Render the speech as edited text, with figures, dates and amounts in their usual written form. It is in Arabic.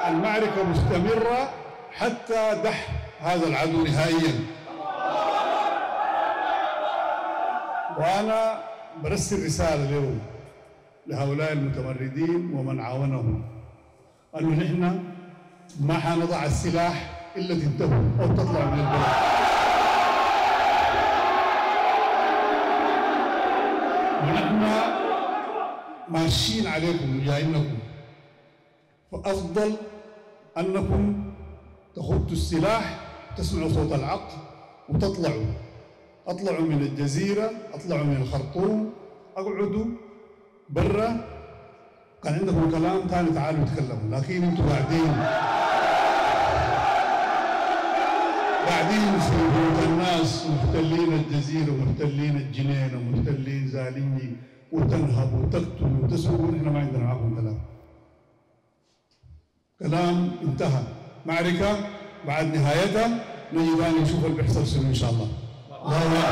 المعركة مستمرة حتى دح هذا العدو نهائيا. وأنا برسل رسالة له لهؤلاء المتمردين ومن عاونهم أنه نحن ما حنضع السلاح إلا تنتهوا أو تطلعوا من البلد. ونحن ماشيين عليكم وجايينكم، فأفضل أنكم تخطوا السلاح، تسمعوا صوت العقل وتطلعوا. اطلعوا من الجزيرة، اطلعوا من الخرطوم، اقعدوا برا. كان عندكم كلام ثاني تعالوا تكلموا، لكن انتم قاعدين في بيوت الناس، محتلين الجزيرة ومحتلين الجنين ومحتلين زاليني، وتنهبوا وتقتلوا وتسرقوا. نحن ما عندنا معكم كلام انتهى. معركة بعد نهايتها نجي ثاني نشوف اللي بيحصل شنو ان شاء الله.